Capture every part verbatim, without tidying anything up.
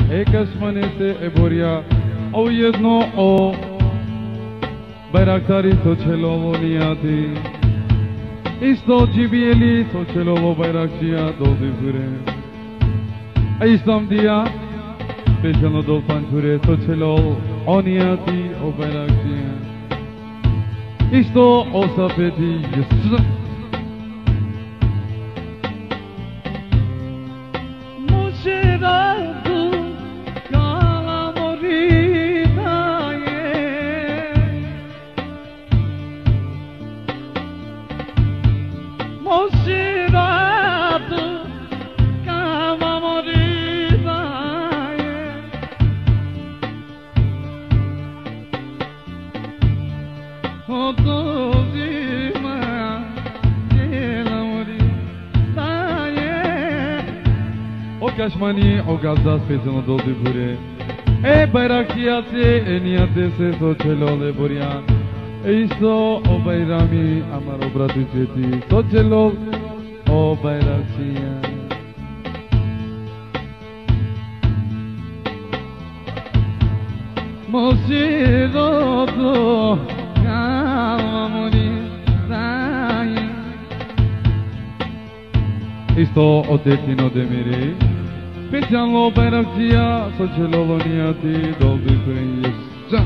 Ekashmane se eboria au jedno o Bayraktari to čelovo nijati Isto džibijeli to čelovo bayrakçıya doldu püre İslam diya Peşano dolpan püre to çelovo o niyati o bayrakçıya İsto o sapeti yusuf Kashmani o gazdas pezano doldu pure E bayrakçıya se e niyate se so çelole buryan E isto o bayrami amar obratu çeti so çelol o bayrakçıya Mosirodo kalmamuri saye Isto o tetino demiri Peşanlo bayrakçıya soçelolo niyati doldu kırıyız Can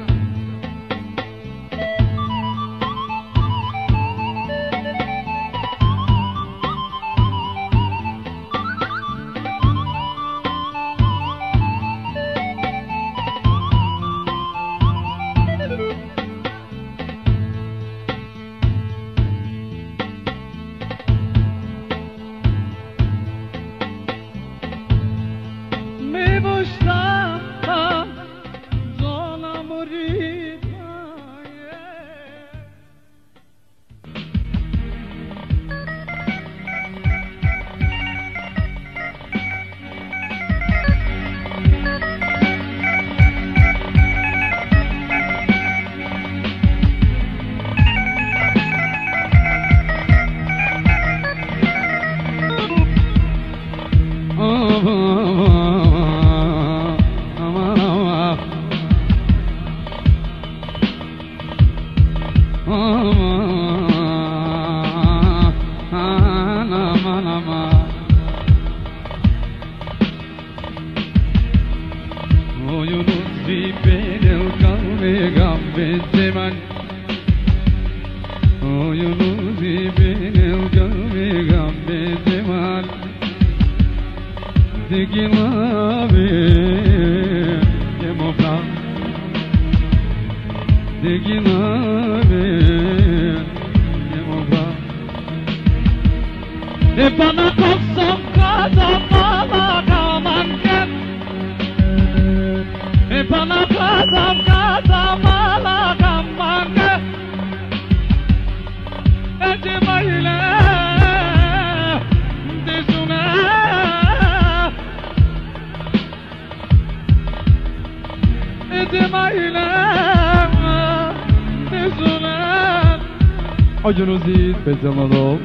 Oyunuzit pezamalo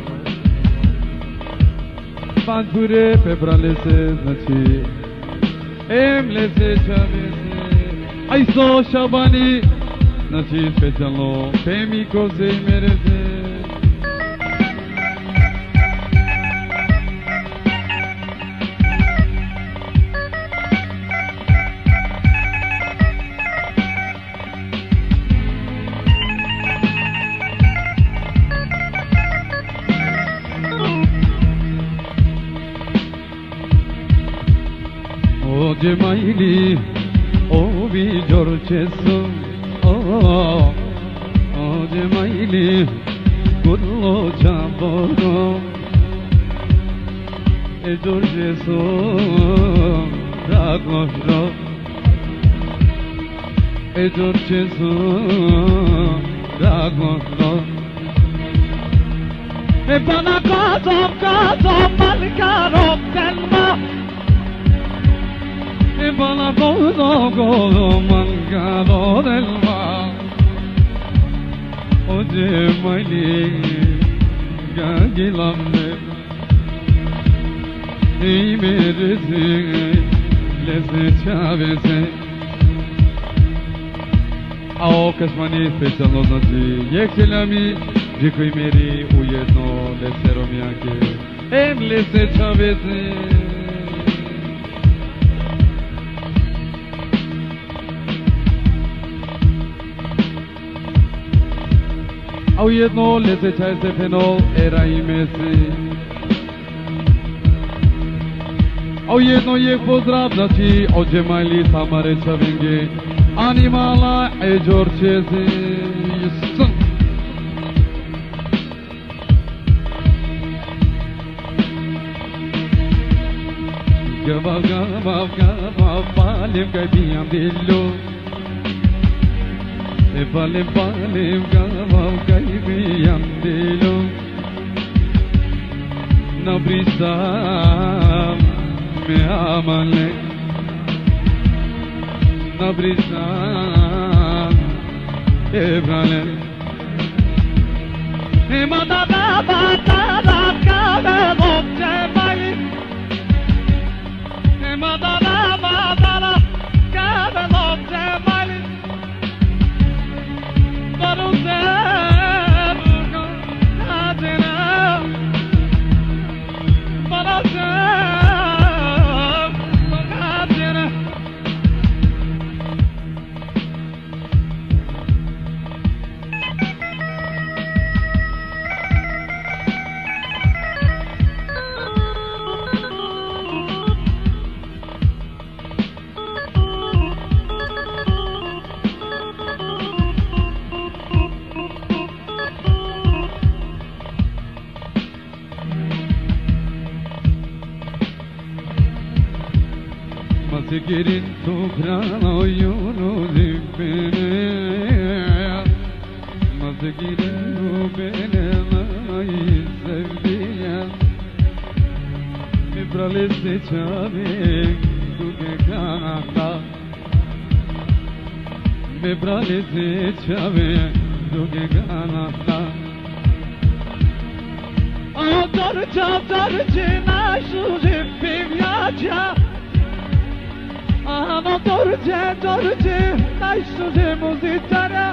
Panpure pebralese nachi Emlese chavese Aiso shabani Nachi pezalo Pemiko se merese Cemaili o vi giorcesso oh o cemaili kullo ciamboro e giorcesso ragosro e giorcesso ragosro e bana kazo kazo malkaro telma e bana kozo kozo malkaro telma o cemaili gagilamne ey meresi Lese Chavese Ao Kashmani specijalno znači Jekselami Džikuj meri ujedno Lese Romijake Em Lese Chavese A ujedno Lese Chavese Fenol Era imesi A ujedno je pozdrav znači Od Džemajli Samare Čavenge Animala e Đorčeze Jesam Gavav, gavav, gavav Palim kaj bijam dillo E palim, palim Gavav kaj bijam dillo Nabrisam Me amale Nabrisam Ebrale Emada da da da da Kave Bokce Mali Emada da da da da Kave Bokce Mali Baruse Burgo Hacena Baruse Girin toprağına yolu zibbine Nasıl girin o benemayı sevdiye Mibralesi çavim duge kanata Mibralesi çavim duge kanata Autorca, autorcina şu zibbim yaca Ano torce, torce, najszczerze muzyczara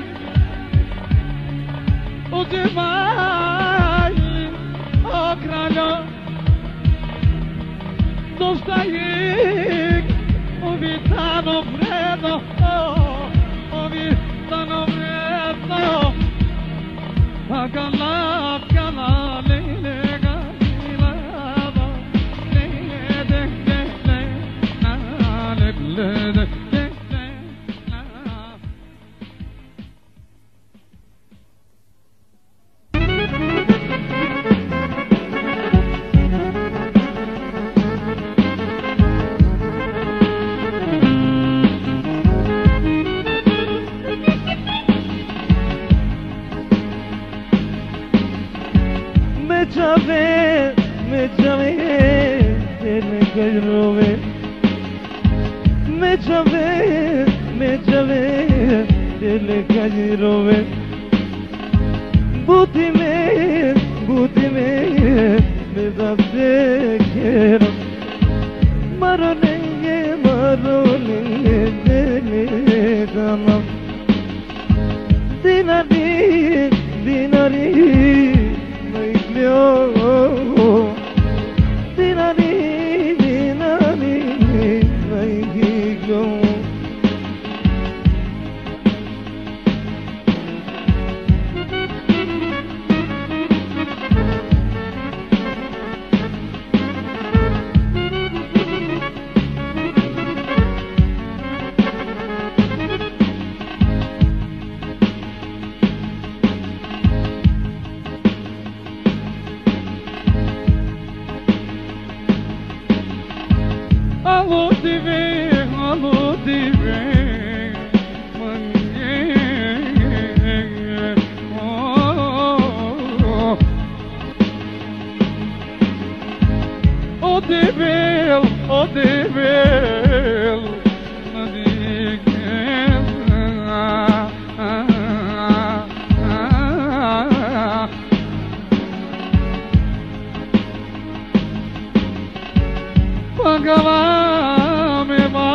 Używaj, o kralo Dostaje, uwitano wredno Uwitano wredno Agala, agala, lele, galila Lele, lele, lele Me chave, me chave, tene kajrove Me chave, me chave, tene kajrove Buti me, buti me, me dabse kero Maro nenge, maro nenge, tene kanam Dinari, dinari Dinari, dinari, maigiglo Alô divê, alô divê, mangue, oh, oh divê, oh divê, Pagala me va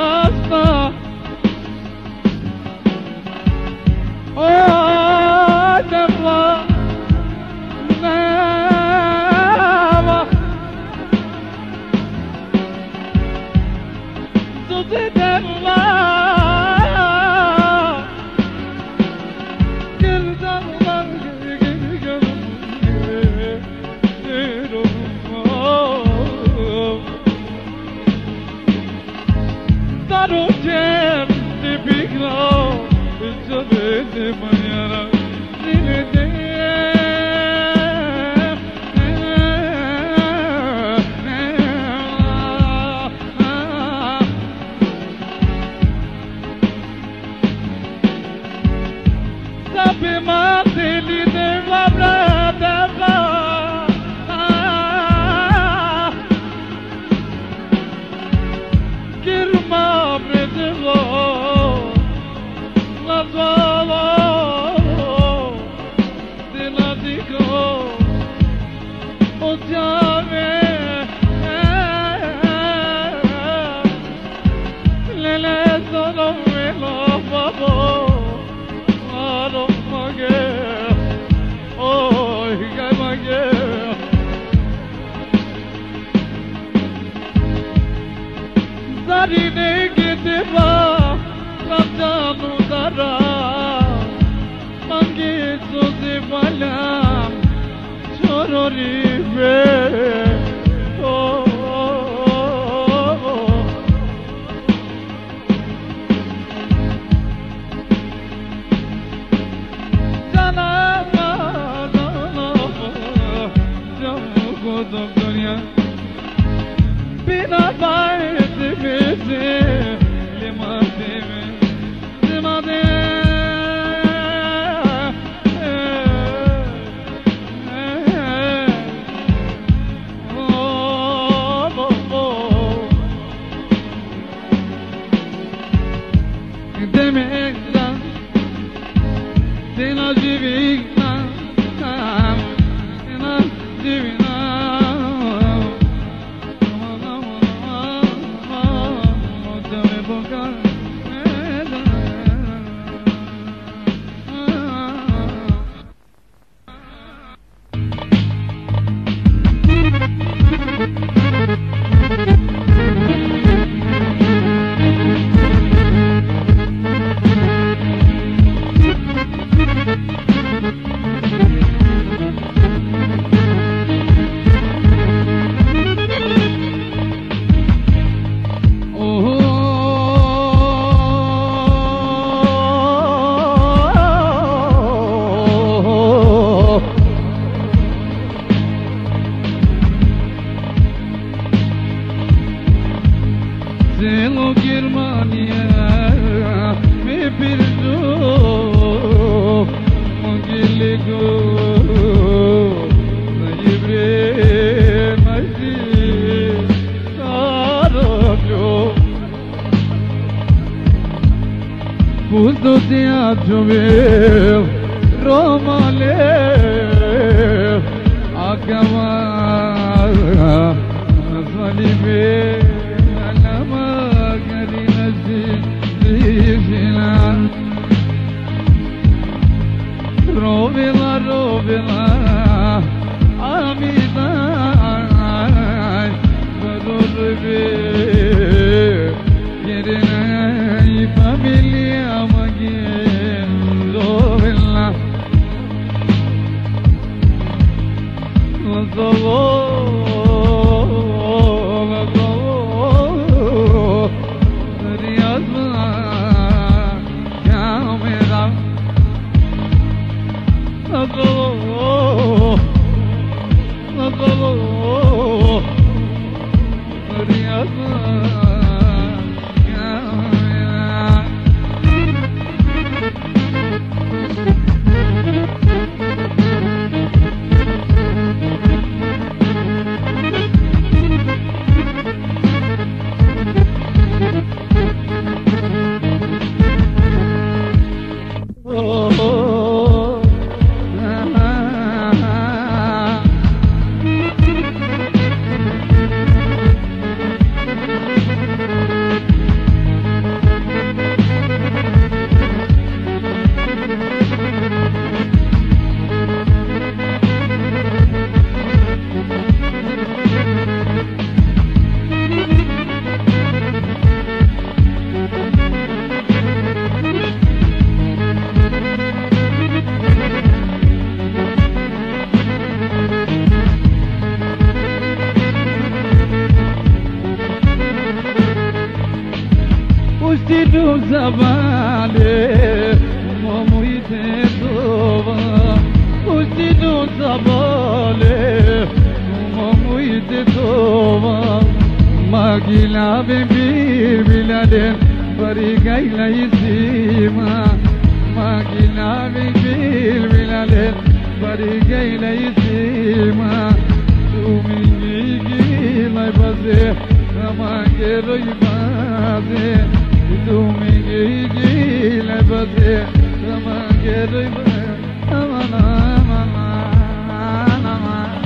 Ustidu zabale Momuite dova Ustidu zabale Momuite dova Magila bir bilade Bari gayla isima Magila bir bilade Bari gayla isima Tumi gila baze Ramage roibaze Tumi gila baze Ramage roibaze Amana amana amana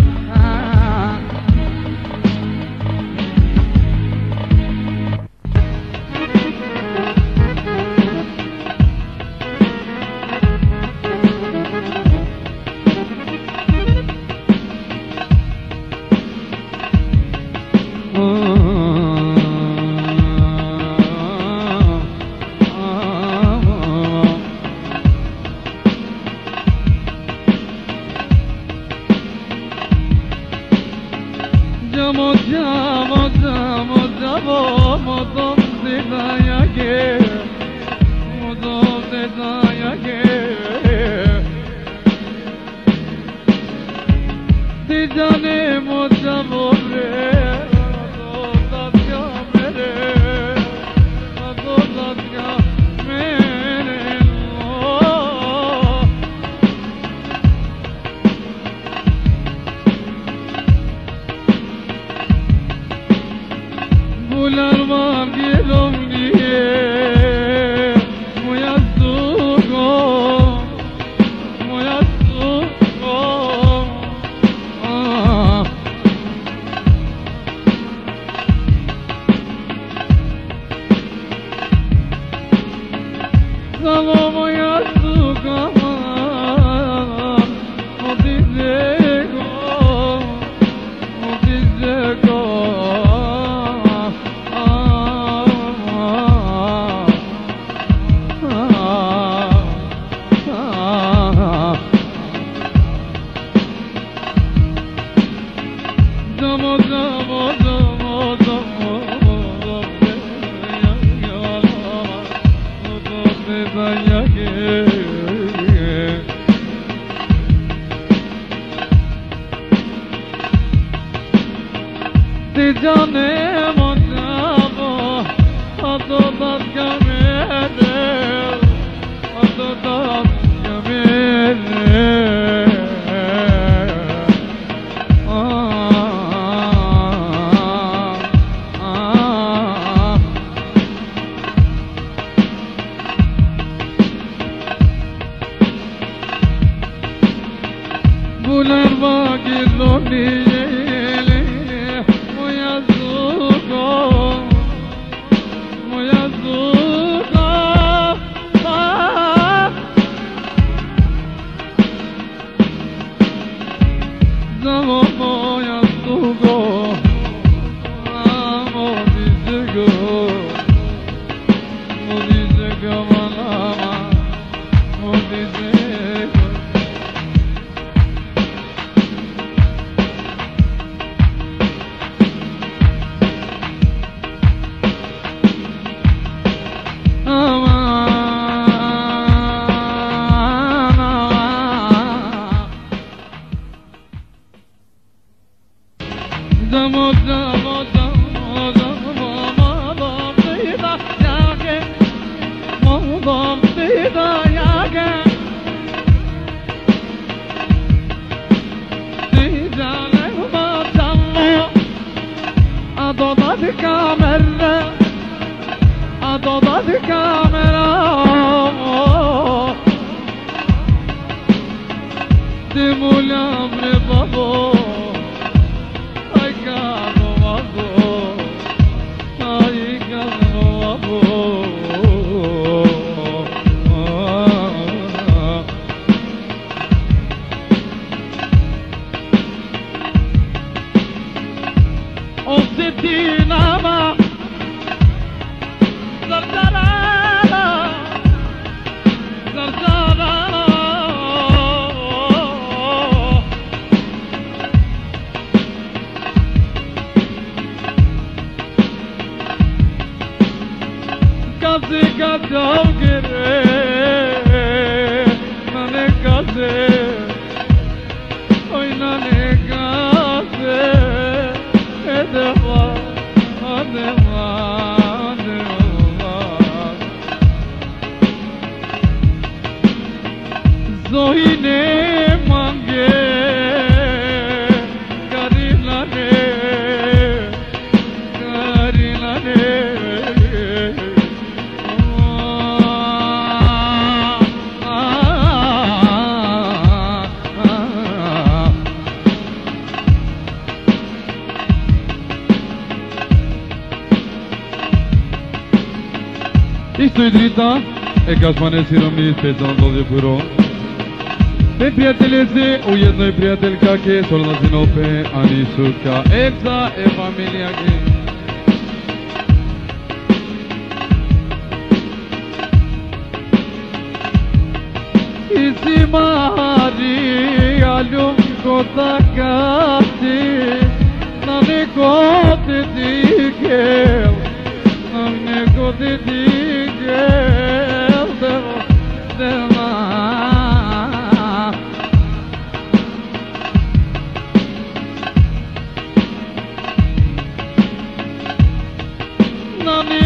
Jamo jamo jamo jamo modom dedaya ke modom dedaya ke dijane mojamo re adodatya mere adodatya mere Bularman gelom diye Moyazdugo Moyazdugo Zalo moyazdugo Modizego Modizego Jamo jamo jamo jamo dedaya ke dijane mojamo adodat kamere adodat kamere Bular bagi lodiyele Moyazuko Moyazuko Zamo moyazuko Modizego Modizego malama Modizego Jamo jamo jamo jamo modom dedaya ke modom dedaya ke dijane mojamo adodat kamere adodat kamera Demulam re babo Ay gano babo Ay gano babo O sitinama Zardarana Zardarana kaze kadavgere nane kaze oy nane kaze edeva adeva adeva zohine mange karilane karilane Isto je drita, e kašmane siromi specijalno dođe puro. Te prijateljice, u jednoj prijateljka ke solna zinope, ani sutka, eksa e familija ke. Isi mari alum kota kati, nane kote dikel, nane kote dikel, deva, deva. Nani